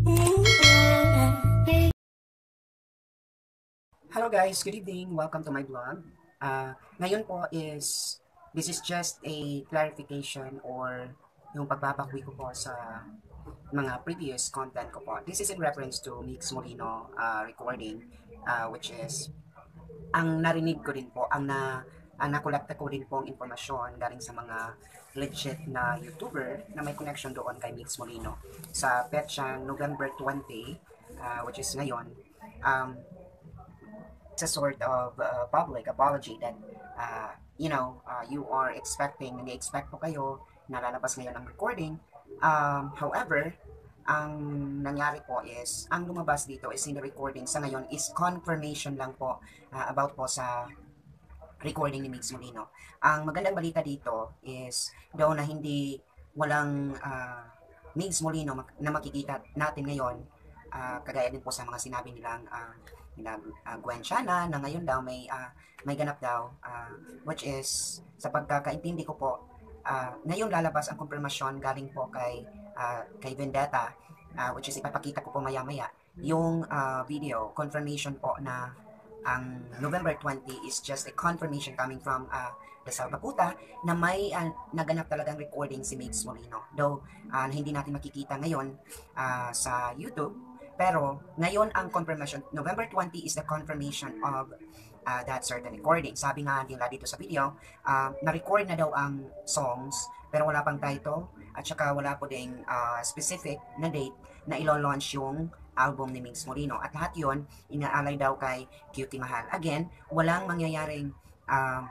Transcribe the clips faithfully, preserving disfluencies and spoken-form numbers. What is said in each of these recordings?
Hello guys, good evening. Welcome to my vlog. Uh, ngayon po is, this is just a clarification or yung pagpapakwi ko po sa mga previous content ko po. This is in reference to Mix Molino uh, recording, uh, which is, ang narinig ko din po, ang na ang nakolekta ko din pong impormasyon galing sa mga legit na YouTuber na may connection doon kay Mix Molino. Sa petsang November twenty, uh, which is ngayon, um, it's a sort of uh, public apology that, uh, you know, uh, you are expecting, nag-expect po kayo na lalabas ngayon ang recording. Um, however, ang nangyari po is, ang lumabas dito is in the recording sa ngayon is confirmation lang po uh, about po sa recording ni Mix Molino. Ang magandang balita dito is, daw na hindi, walang uh, Mix Molino na makikita natin ngayon, uh, kagaya din po sa mga sinabi nilang uh, nila uh, Gwen Chana, na ngayon daw may uh, may ganap daw, uh, which is, sa pagkakaintindi ko po, uh, ngayon lalabas ang konfirmasyon galing po kay uh, kay Vendetta, uh, which is ipapakita ko po maya maya yung uh, video confirmation po na ang November twenty is just a confirmation coming from uh, the Salvacuta na may uh, naganap talagang recording si Mix Molino, though uh, hindi natin makikita ngayon uh, sa YouTube. Pero, ngayon ang confirmation, November twenty is the confirmation of uh, that certain recording. Sabi nga nila dito sa video, uh, na-record na daw ang songs, pero wala pang title, at saka wala po ding uh, specific na date na ilo-launch yung album ni Mix Molino. At lahat yun, inaalay daw kay Cutie Mahal. Again, walang mangyayaring uh,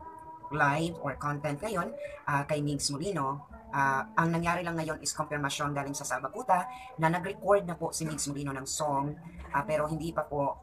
live or content ngayon uh, kay Mix Molino. Uh, ang nangyari lang ngayon is confirmation galing sa Salvacuta na nag-record na po si Mix Molino ng song, uh, pero hindi pa po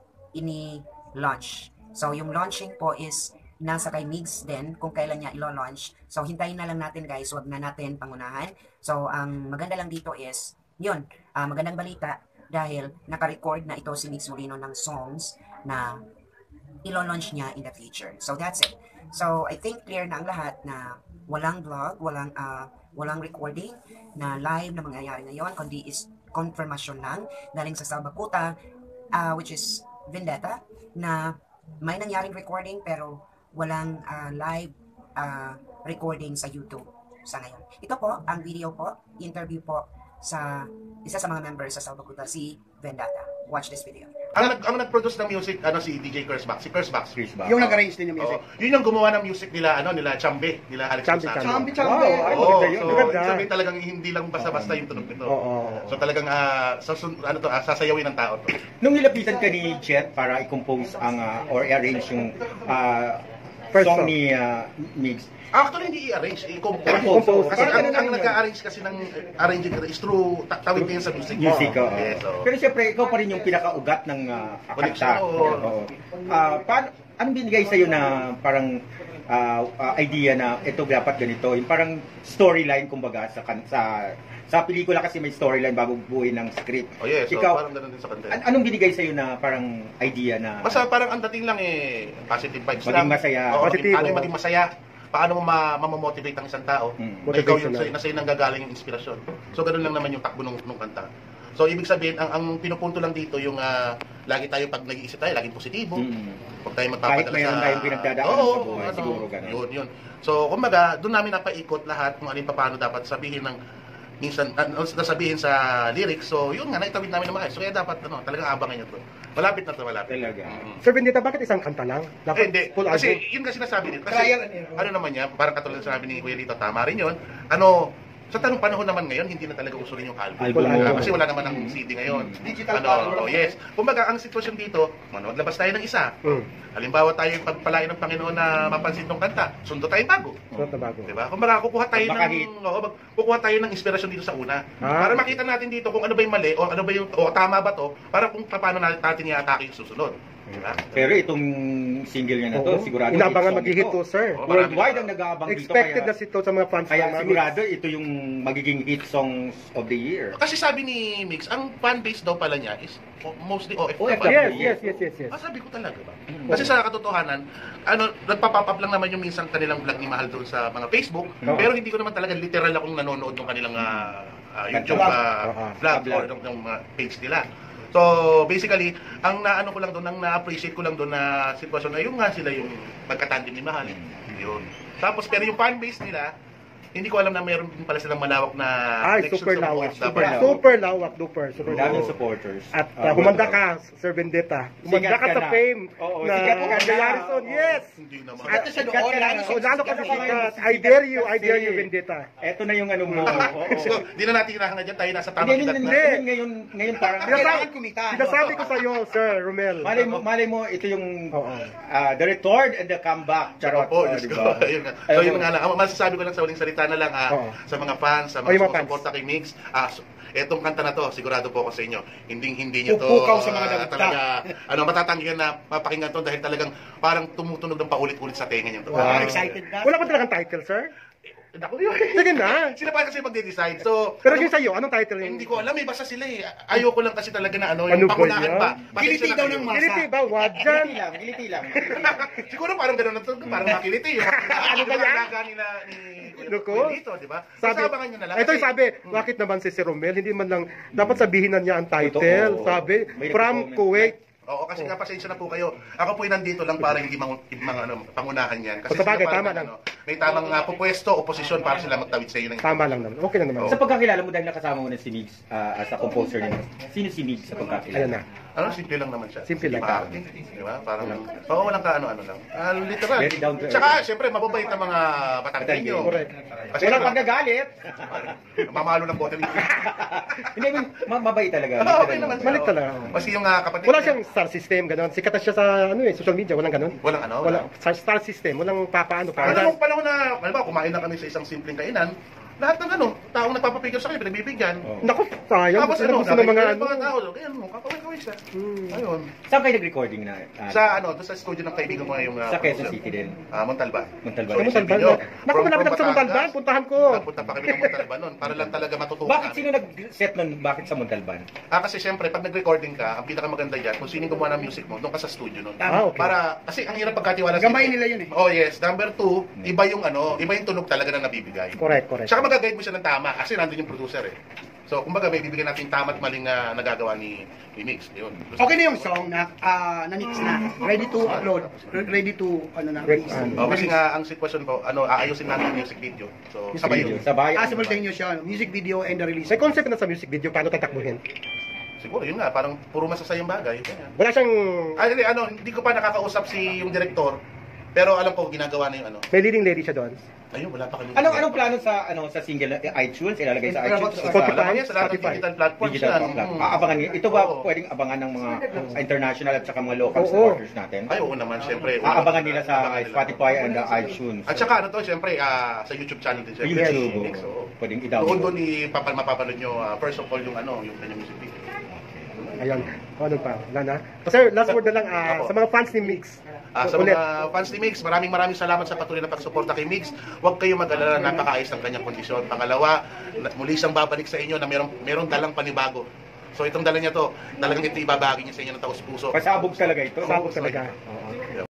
ini-launch. So yung launching po is nasa kay Mix din kung kailan niya ilo-launch. So hintayin na lang natin guys, wag na natin pangunahan. So ang maganda lang dito is, yun, uh, magandang balita dahil naka-record na ito si Mix Molino ng songs na ilo-launch niya in the future. So that's it. So I think clear na ang lahat na walang vlog, walang uh, walang recording na live na mangyayari ngayon, kundi is confirmation lang galing sa Salvacuta, uh, which is Vendetta, na may nangyaring recording pero walang uh, live uh, recording sa YouTube sa ngayon. Ito po, ang video po, interview po sa isa sa mga members sa Salvacuta, si Vendetta. Watch this video. Ang, nag, ang nag-produce ng music, ano, si D J Kurzbach, si Kurzbach. Yung nag-arrange din yung music. Oh, yun yung gumawa ng music nila, ano, nila Chambe, nila Alex Chambe, Rosado. Chambe, Chambe. Wow, oh, maganda yun. so, Maganda. ibig sabihin talagang hindi lang basta-basta yung tunog nito. Oo. Oh, oh. So talagang, uh, so, ano to, uh, sasayawin ng tao to. Nung nilapitan ka ni Chet para i-compose ang, uh, or i-arrange yung uh, song ni uh, Mix, Actually, hindi i-arrange, I-compose. Kasi ang, ang nag-arrange kasi ng uh, arranging is through tawid niya sa music. Music, oo. Yes, so. Pero siyempre, ikaw pa rin yung pinakaugat ng uh, kanta. Oo. Oo. Uh, paano, anong binigay sa'yo na parang uh, uh, idea na ito dapat ganito? Yung parang storyline, kumbaga, sa, sa sa pelikula kasi may storyline bago buuin ng script. Oh yes, so ikaw, parang ganun din sa kanta. An anong binigay sa'yo na parang idea na... Basta parang ang dating lang eh, positive vibes maging lang. masaya. Oo, Positive, paano oh. maging masaya. Paano mo ma-motivate ang isang tao? Mm. Na ikaw yung na sa'yo nanggagaling yung inspirasyon. So, ganoon lang naman yung takbo ng, ng kanta. So, ibig sabihin, ang, ang pinupunto lang dito yung uh, lagi tayo pag nag-iisip tayo, laging positibo. Mm. Huwag tayo magpapadala sa... Kahit mayroon tayong pinagdadaanan Oo, sa buhay, ano, siguro gano'n. Yun, yun. So, kumbaga, doon namin napaikot lahat kung alin pa paano dapat sabihin ng minsan, ano, nasabihin sa lyrics. So, yun nga, naitawid namin ng maayos. So, kaya dapat, ano, talagang abangan nyo to. Malapit na to, malapit. Talaga. Mm-hmm. Sir Vendetta, bakit isang kanta lang? Dapat Eh, hindi. full Kasi album. yun kasi nasabi nito. Kasi Trial and error. ano naman yan, parang katulad ng sabi ni Kuya Lito, tama rin yun. Ano, sa tanong panahon naman ngayon, hindi na talaga usulin yung album. Album. Uh, kasi wala naman ang C D ngayon. Digital Ano, oh, yes. Kumbaga, ang sitwasyon dito, ano, maglabas tayo ng isa. Mm. Halimbawa tayo yung pagpalain ng Panginoon na mapansin tong kanta, sundo tayong bago. Suot na bago. Diba? Kumbaga, kukuha tayo Pag makahit. ng, oh, kukuha tayo ng inspirasyon dito sa una. Ah. Para makita natin dito kung ano ba yung mali, o ano ba yung, o tama ba to, para kung paano natin i-atake yung susunod. Diba? Pero itong single niya na to, Oo. sigurado Inaabangan hit song mag-hit ito. to, sir. Oo. Worldwide ang nag-aabang dito. Expected Kaya, na ito sa mga fans kaya namin. sigurado ito yung magiging hit songs of the year. Kasi sabi ni Mix, ang fan base daw pala niya is mostly O F W. O F W. Yes, yes, yes, yes, yes. Ah, sabi ko talaga ba? Kasi sa katotohanan, ano, nagpa-pop up lang naman yung minsan kanilang vlog ni Mahal doon sa mga Facebook, Oo. pero hindi ko naman talaga literal akong nanonood ng kanilang uh, ah, YouTube ah, Uh-huh. vlog Vlog. or ng, ng mga page nila. So, basically, ang naano ko lang doon, ang na-appreciate ko lang doon na sitwasyon na yung nga sila yung magkatandem ni Mahal. Yun. Tapos, pero yung fanbase nila, hindi ko alam na meron din pala silang malawak na Ay, connections super sa lawak. boards. Super, lawak. super lawak, super, super Daming lawak. supporters. At Ah, uh, humanda ka, Sir Vendetta. Humanda Sikat ka ka sa na. fame Oo, na sikat ka na. Kay Harrison, Oo. yes! Hindi naman. Sikat na siya doon. Lalo So, lalo ka sikat sa na sikat. siya. I dare you, I Kasi dare you, Vendetta. Eto na yung ano mo. Oo. So, di na natin kinahangan dyan, tayo nasa tamang Hindi, kidat hindi, na. hindi. Ngayon, ngayon parang Sinasabi, kumita. sinasabi ko sa iyo, Sir Romel. Malay mo, malay mo, ito yung Oo. ah, the return and the comeback. Charot. Opo, Oh, Diyos di ko. ba? Ayun nga. So, yun nga lang. Ang masasabi ko lang sa uling salita na lang, ah, Oo. sa mga fans, sa O, yung mga mga fans. sumusuporta kay Mix, ah, so, etong kanta na to, sigurado po ako sa inyo, hindi hindi nyo to Pupukaw sa mga ah, dagta. talaga, ano, matatanggihan na mapakinggan to dahil talagang parang tumutunog ng paulit-ulit sa tenga nyo to. Wow. Ah, Excited na. Wala pa talagang title, Sir? Naku, yun. Sige na. Sila pa kasi magde-decide. So, Pero ano, yung sa'yo, anong title yun? hindi ko alam eh, basta sila eh. Ayoko lang kasi talaga na ano, Ano yung ba pangunahan yan? ba. Kiliti daw ng masa. Kiliti ba? Wag dyan. Giliti lang, giliti lang. Siguro parang gano'n na to, parang makiliti. Ano ba yan? Alaga nila ni Naku. dito, di ba? Sabi, Basta abangan nyo na lang. ito yung kasi- sabi, bakit naman si Sir Romel, hindi man lang, dapat sabihin na niya ang title. Totoo. Sabi, May from nagko-comment. Kuwait. Oo, kasi nga pasensya na po kayo. Ako po nandito lang para hindi mga, mga ano, pangunahan yan. Kasi O, sabagay, sila tama parang, lang. ano, may tamang uh, pupwesto, oposisyon para sila magtawid sa iyo ng Tama lang naman. Okay lang naman. Sa pagkakilala mo dahil nakasama mo na si Migs ah, as a composer nila. Sino si Migs sa pagkakilala? Ayan na. Ano, simple lang naman siya. Simple lang. Di ba? Di ba? Parang, oo, walang kaano-ano lang. Ah, literal. Very down to earth. Tsaka, syempre, mababait ang mga Batanggenyo. Correct. Kasi Walang ano, pagkagalit. mamalo ng bote. Hindi, I mean, ma- mabait talaga. Ah, okay naman siya. Balik talaga. Kasi yung ah, kapatid Wala niya- siyang star system, gano'n. Sikat na siya sa ano eh, social media, walang gano'n. Walang ano, Wala. wala. Sa star system, walang papaano. Ano Para nung panahon na, alam ba, kumain na kami sa isang simpleng kainan, lahat ng ano, taong nagpapapigil sa kanya, pinagbibigyan. Oh. Naku, sayang. Tapos Gusto ano, na gusto ng mga mga ano. mga tao, kaya ano, kakaway-kaway siya. Ayun. Saan kayo nag-recording na? ah, Sa ano, doon sa studio ng kaibigan ko yung uh, sa Quezon City din. Ah, Montalban. Montalban. Sa Montalban. Video. Naku, From- malapit from ako sa Montalban. Batangas. Puntahan ko. Nagpunta pa kami ng Montalban noon para lang talaga matutukan. Bakit sino nag-set nun? Bakit sa Montalban? Ah, kasi syempre, pag nag-recording ka, ang pinakamaganda yan, kung sino yung gumawa ng music mo, doon ka sa studio noon. Ah, okay. Para, kasi ang hirap pagkatiwala sa Gamay iba. nila yun eh. Oh yes, number two, iba yung ano, iba yung tunog talaga na nabibigay. Correct, correct. Tsaka magaguide mo siya ng tama kasi nandun yung producer eh. So, kumbaga may bibigyan natin tama't maling na nagagawa ni, ni Mix. Yun. Okay na yung song na ah, na mix na. Ready to upload. Ready to ano na. Re- release. ano. Oh, kasi nga ang sitwasyon ko, ano, aayusin namin yung music video. So, sabay Video. yun. Sabay. Ah, simultaneous siya. Music video and the release. May concept na sa music video, paano tatakbuhin? Siguro yun nga, parang puro masasayang bagay. Ganyan. Wala siyang, Ah, hindi, ano, hindi ko pa nakakausap si yung director, pero alam ko ginagawa na yung ano. may leading lady siya doon. Ayun, wala pa kami. Anong anong plano sa ano sa single eh, iTunes? Ilalagay sa iTunes? o Spotify? Sa, Alam niya sa lahat ng Spotify. digital platforms digital yan. platform. Mm. Aabangan niyo. Ito ba Oo. pwedeng abangan ng mga international at saka mga local Oo. supporters natin? Ay, oo naman, syempre. Aabangan nila sa Abangan nila. Spotify and the iTunes. At saka ano to, syempre, ah, sa YouTube channel din. syempre. YouTube. Mix, oo. Pwedeng Doon i-download. doon ipapal mapapanood nyo, ah, first of all, yung ano, yung kanyang music video. Ayun. O, ano pa? Wala na? So, sir, last word na lang ah, Apo. sa mga fans ni Mix. Ah, sa Ulit. mga fans ni Mix, maraming maraming salamat sa patuloy na pagsuporta kay Mix. Huwag kayong mag-alala, napakaayos ng kanyang kondisyon. Pangalawa, na- muli siyang babalik sa inyo na merong, merong dalang panibago. So itong dala niya to, talagang ito ibabahagi niya sa inyo ng taos puso. Pasabog talaga ito. Sabog talaga. Oo.